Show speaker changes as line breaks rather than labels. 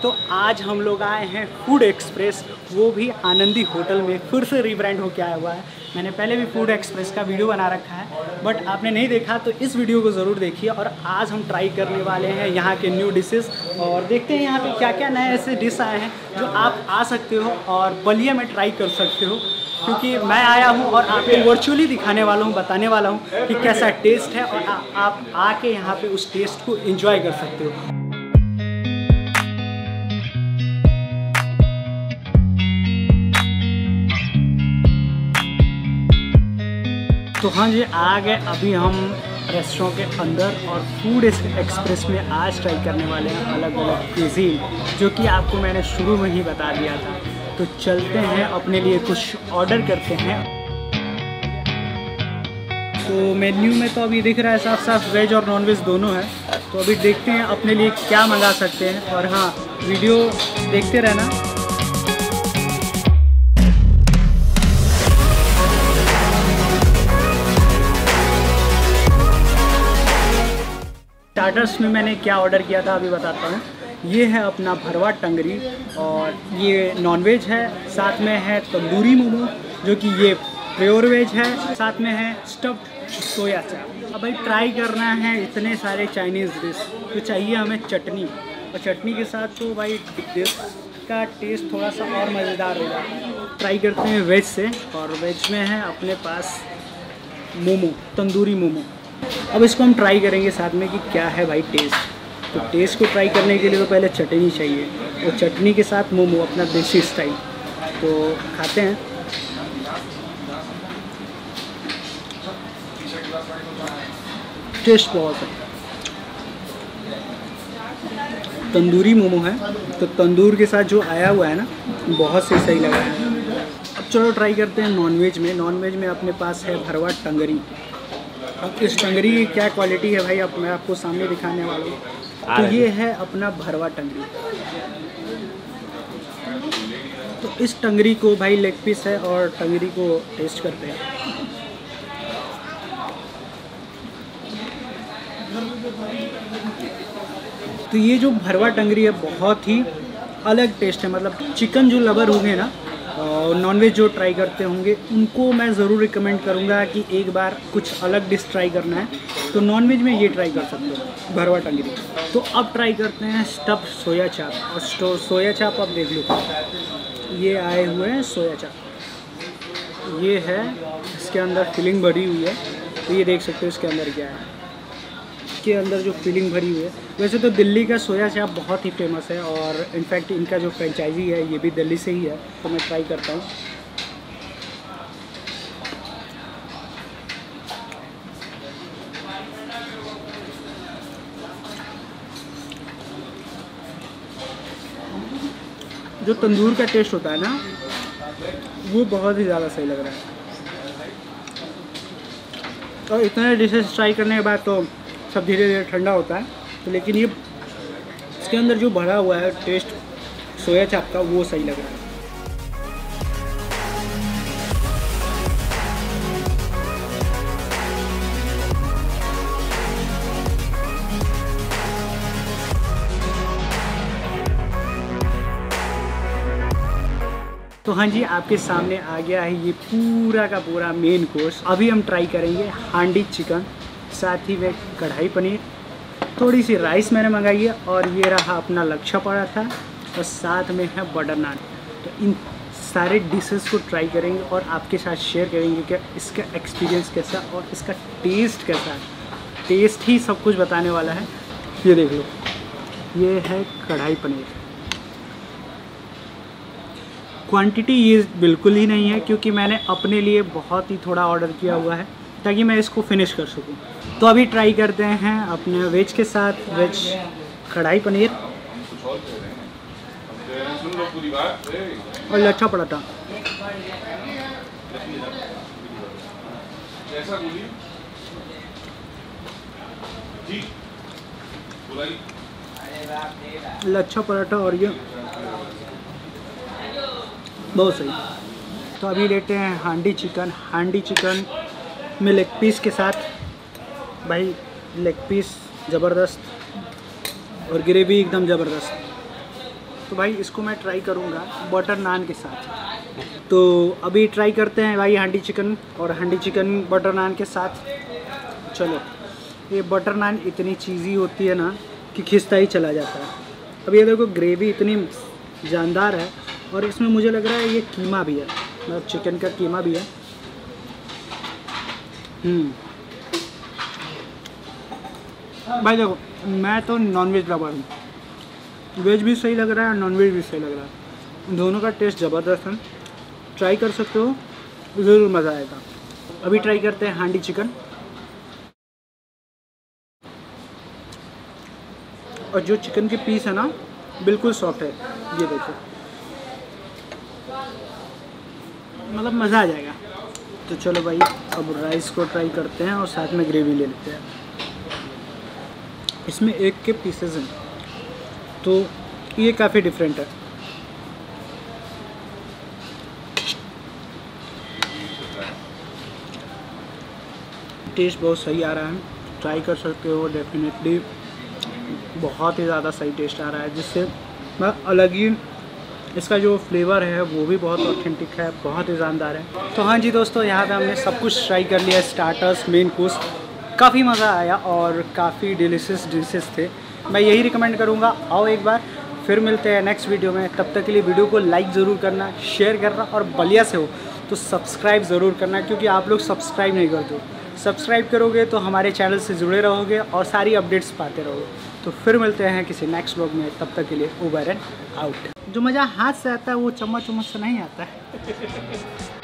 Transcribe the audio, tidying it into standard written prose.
तो आज हम लोग आए हैं फूड एक्सप्रेस, वो भी आनंदी होटल में। फिर से रीब्रांड होकर आया हुआ है। मैंने पहले भी फूड एक्सप्रेस का वीडियो बना रखा है, बट आपने नहीं देखा तो इस वीडियो को ज़रूर देखिए। और आज हम ट्राई करने वाले हैं यहाँ के न्यू डिशेस, और देखते हैं यहाँ पे क्या क्या नए ऐसे डिश आए हैं जो आप आ सकते हो और बलिया में ट्राई कर सकते हो। क्योंकि मैं आया हूँ और आपको वर्चुअली दिखाने वाला हूँ, बताने वाला हूँ कि कैसा टेस्ट है, और आप आके यहाँ पे उस टेस्ट को एंजॉय कर सकते हो। तो हाँ जी, आ गए अभी हम रेस्टोरेंट के अंदर, और फूड एक्सप्रेस में आज ट्राई करने वाले हैं अलग अलग क्विज़ीन, जो कि आपको मैंने शुरू में ही बता दिया था। तो चलते हैं, अपने लिए कुछ ऑर्डर करते हैं। तो मेन्यू में तो अभी दिख रहा है साफ साफ वेज और नॉन वेज दोनों है। तो अभी देखते हैं अपने लिए क्या मंगा सकते हैं, और हाँ, वीडियो देखते रहना। स्टार्टर्स में मैंने क्या ऑर्डर किया था अभी बताता हूँ। ये है अपना भरवा टंगरी, और ये नॉनवेज है। साथ में है तंदूरी मोमो, जो कि ये प्योर वेज है। साथ में है स्टफ्ड सोया चाप। अब भाई ट्राई करना है इतने सारे चाइनीज़ डिश, तो चाहिए हमें चटनी, और चटनी के साथ तो भाई डिश का टेस्ट थोड़ा सा और मज़ेदार होगा। ट्राई करते हैं वेज से, और वेज में है अपने पास मोमो, तंदूरी मोमो। अब इसको हम ट्राई करेंगे साथ में कि क्या है भाई टेस्ट। तो टेस्ट को ट्राई करने के लिए तो पहले चटनी चाहिए, और चटनी के साथ मोमो अपना देसी स्टाइल। तो खाते हैं। टेस्ट बहुत है। तंदूरी मोमो है, तो तंदूर के साथ जो आया हुआ है ना, बहुत से सही लगा है। अब चलो ट्राई करते हैं नॉनवेज में। नॉनवेज में अपने पास है भरवा टंगरी। अब इस टंगरी की क्या क्वालिटी है भाई, अब मैं आपको सामने दिखाने वाला हूँ। तो ये है अपना भरवा टंगरी। तो इस टंगरी को भाई लेग पीस है, और टंगरी को टेस्ट करते हैं। तो ये जो भरवा टंगरी है बहुत ही अलग टेस्ट है। मतलब चिकन जो लवर होंगे ना, और नॉनवेज जो ट्राई करते होंगे, उनको मैं ज़रूर रिकमेंड करूँगा कि एक बार कुछ अलग डिश ट्राई करना है तो नॉनवेज में ये ट्राई कर सकते हो, भरवा टंगरी। तो अब ट्राई करते हैं स्टफ्ड सोया चाप। और सोया चाप आप देख लो, ये आए हुए हैं सोया चाप। ये है, इसके अंदर फिलिंग भरी हुई है। तो ये देख सकते हो इसके अंदर क्या है। के अंदर जो फिलिंग भरी हुई है। वैसे तो दिल्ली का सोया चाप बहुत ही फेमस है, और इनफैक्ट इनका जो फ्रेंचाइजी है ये भी दिल्ली से ही है। तो मैं ट्राई करता हूँ। जो तंदूर का टेस्ट होता है ना, वो बहुत ही ज़्यादा सही लग रहा है। और इतने डिशेस ट्राई करने के बाद तो सब धीरे धीरे ठंडा होता है। तो लेकिन ये इसके अंदर जो भरा हुआ है टेस्ट सोया चाप का, वो सही लग रहा है। तो हाँ जी, आपके सामने आ गया है ये पूरा का पूरा मेन कोर्स। अभी हम ट्राई करेंगे हांडी चिकन, साथ ही में कढ़ाई पनीर, थोड़ी सी राइस मैंने मंगाई है, और ये रहा अपना लच्छा पराठा, और साथ में है बटर नान। तो इन सारे डिशेस को ट्राई करेंगे और आपके साथ शेयर करेंगे कि इसका एक्सपीरियंस कैसा और इसका टेस्ट कैसा है। टेस्ट ही सब कुछ बताने वाला है। ये देख लो, ये है कढ़ाई पनीर। क्वांटिटी ये बिल्कुल ही नहीं है, क्योंकि मैंने अपने लिए बहुत ही थोड़ा ऑर्डर किया हुआ है ताकि मैं इसको फिनिश कर सकूं। तो अभी ट्राई करते हैं अपने वेज के साथ वेज कढ़ाई पनीर और लच्छा पराठा। लच्छा पराठा और ये बहुत सही। तो अभी लेते हैं हांडी चिकन। हांडी चिकन में लेग पीस के साथ, भाई लेग पीस ज़बरदस्त और ग्रेवी एकदम ज़बरदस्त। तो भाई इसको मैं ट्राई करूँगा बटर नान के साथ। तो अभी ट्राई करते हैं भाई हांडी चिकन, और हांडी चिकन बटर नान के साथ। चलो, ये बटर नान इतनी चीज़ी होती है ना कि खिसता ही चला जाता है। अब ये देखो ग्रेवी इतनी जानदार है, और इसमें मुझे लग रहा है ये कीमा भी है, मतलब चिकन का कीमा भी है। भाई देखो, मैं तो नॉनवेज लवर हूँ, वेज भी सही लग रहा है और नॉनवेज भी सही लग रहा है, दोनों का टेस्ट ज़बरदस्त है। ट्राई कर सकते हो, ज़रूर मज़ा आएगा। अभी ट्राई करते हैं हांडी चिकन। और जो चिकन के पीस है ना बिल्कुल सॉफ्ट है, ये देखो, मतलब मज़ा आ जाएगा। तो चलो भाई, अब राइस को ट्राई करते हैं और साथ में ग्रेवी ले लेते हैं। इसमें एक के पीसेस हैं, तो ये काफ़ी डिफरेंट है। टेस्ट बहुत सही आ रहा है, ट्राई कर सकते हो डेफिनेटली। बहुत ही ज़्यादा सही टेस्ट आ रहा है, जिससे अलग ही इसका जो फ्लेवर है वो भी बहुत ऑथेंटिक है, बहुत ही जानदार है। तो हाँ जी दोस्तों, यहाँ पे हमने सब कुछ ट्राई कर लिया, स्टार्टर्स, मेन कोर्स। काफ़ी मज़ा आया और काफ़ी डिलीशियस डिशेस थे। मैं यही रिकमेंड करूँगा, आओ एक बार। फिर मिलते हैं नेक्स्ट वीडियो में, तब तक के लिए वीडियो को लाइक ज़रूर करना, शेयर करना, और बलिया से हो तो सब्सक्राइब ज़रूर करना, क्योंकि आप लोग सब्सक्राइब नहीं करते हो। सब्सक्राइब करोगे तो हमारे चैनल से जुड़े रहोगे और सारी अपडेट्स पाते रहोगे। तो फिर मिलते हैं किसी नेक्स्ट व्लॉग में, तब तक के लिए ओवर एंड आउट। जो मज़ा हाथ से आता है वो चम्मच से नहीं आता है।